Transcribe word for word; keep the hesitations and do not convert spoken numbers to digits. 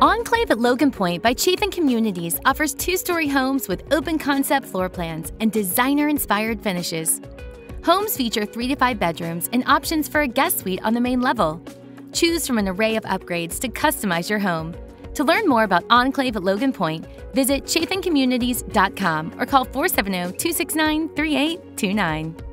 Enclave at Logan Point by Chafin Communities offers two-story homes with open-concept floor plans and designer-inspired finishes. Homes feature three to five bedrooms and options for a guest suite on the main level. Choose from an array of upgrades to customize your home. To learn more about Enclave at Logan Point, visit chafin communities dot com or call four seven zero, two six nine, three eight two nine.